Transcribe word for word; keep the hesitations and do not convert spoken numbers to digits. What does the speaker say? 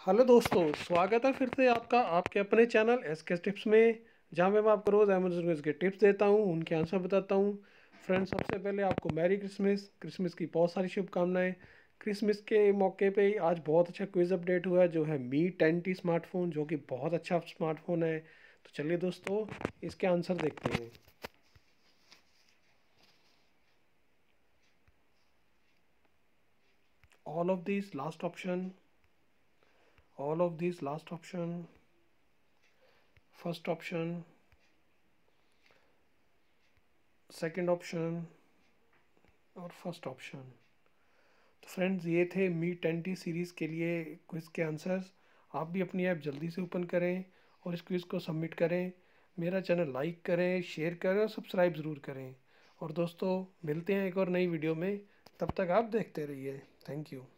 Hello दोस्तों, स्वागत है फिर से आपका आपके अपने चैनल एस के टिप्स में, जहां मैं आपको रोज़ अमेजन के टिप्स देता हूं, उनके आंसर बताता हूं। फ्रेंड्स, सबसे पहले आपको मैरी क्रिसमस क्रिसमस की बहुत सारी शुभकामनाएं। क्रिसमस के मौके पे ही आज बहुत अच्छा क्विज अपडेट हुआ है, जो है मी टेन टी स्मार्टफोन, जो कि बहुत अच्छा स्मार्टफोन है। तो चलिए दोस्तों, इसके आंसर देखते हैं। All of this last option, all of this last option, first option, second option और फर्स्ट ऑप्शन। तो फ्रेंड्स, ये थे मी टेन टी सीरीज़ के लिए क्विज़ के आंसर्स। आप भी अपनी ऐप जल्दी से ओपन करें और इस क्विज़ को सबमिट करें। मेरा चैनल लाइक करें, शेयर करें और सब्सक्राइब ज़रूर करें। और दोस्तों, मिलते हैं एक और नई वीडियो में। तब तक आप देखते रहिए। Thank you.